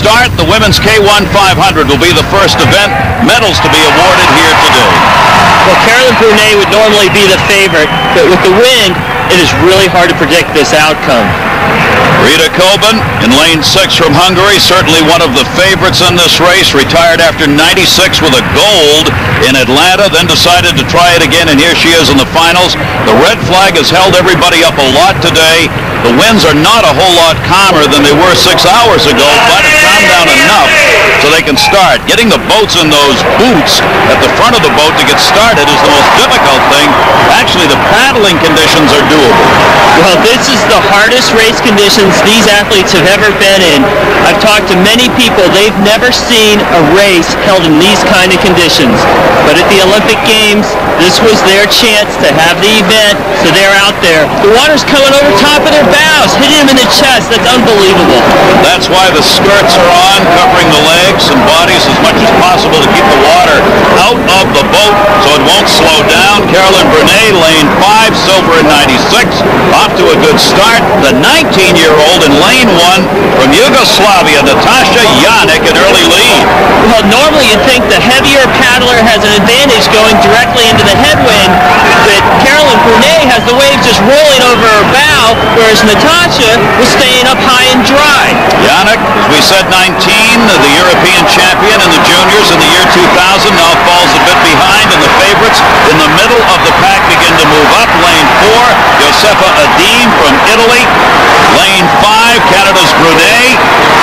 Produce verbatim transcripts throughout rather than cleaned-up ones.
start. The women's K one five hundred will be the first event. Medals to be awarded here today. Well, Carolyn Brunet would normally be the favorite, but with the wind, it is really hard to predict this outcome. Rita Kőbán in lane six from Hungary, certainly one of the favorites in this race, retired after ninety-six with a gold in Atlanta, then decided to try it again, and here she is in the finals. The red flag has held everybody up a lot today. The winds are not a whole lot calmer than they were six hours ago, but it's calmed down enough so they can start. Getting the boats in those boots at the front of the boat to get started is the most difficult thing. Actually, the paddling conditions are doable. Well, this is the hardest race conditions these athletes have ever been in. I've talked to many people. They've never seen a race held in these kind of conditions. But at the Olympic Games, this was their chance to have the event, so they're out there. The water's coming over top of their bows, hitting them in the chest. That's unbelievable. That's why the skirts are on, covering the legs and bodies as much as possible to keep the water out of the boat so it won't slow down. Carolyn Brunet, lane five, silver in ninety-six, off to a good start. The nineteen-year-old in lane one from Yugoslavia, Nataša, Janić, an early lead. Well, normally you'd think the heavier paddler has an advantage going directly into the headwind, but Carolyn Brunet has the waves just rolling over her bow, whereas Nataša was staying up high and dry. Janić, as we said, nineteen, the European champion in the juniors in the year two thousand, now falls a bit behind, and the favorites in the middle of the pack begin to move up. Lane four, Josefa Idem from Italy. Lane five, Canada's Brunet.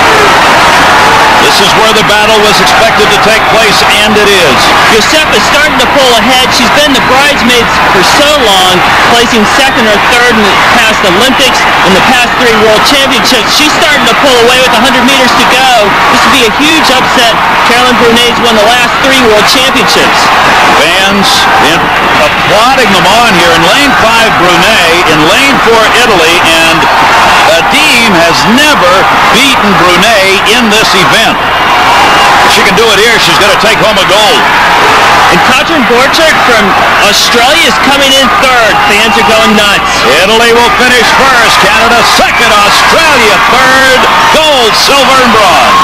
This is where the battle was expected to take place, and it is. Josefa's starting to pull ahead. She's been the bridesmaids for so long, placing second or third in the past Olympics and the past three World Championships. She's starting to pull away with one hundred meters to go. This would be a huge upset. Carolyn Brunet's won the last three World Championships. Fans in, applauding them on here. In lane five, Brunet. In lane four, Italy. And Idem has never beaten Brunet in this event. If she can do it here, she's going to take home a gold. And Katrin Borchert from Australia is coming in third. Fans are going nuts. Italy will finish first. Canada second. Australia third. Gold, silver, and bronze.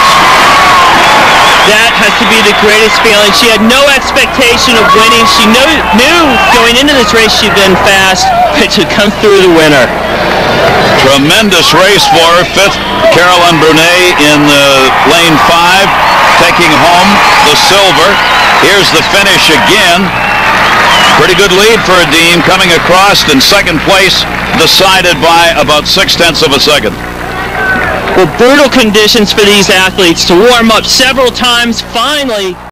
That has to be the greatest feeling. She had no expectation of winning. She knew, knew going into this race she'd been fast, but to come through the winner. Tremendous race for her. Fifth, Carolyn Brunet in uh, lane five, taking home the silver. Here's the finish again. Pretty good lead for Idem, coming across in second place, decided by about six-tenths of a second. Well, brutal conditions for these athletes to warm up several times. Finally,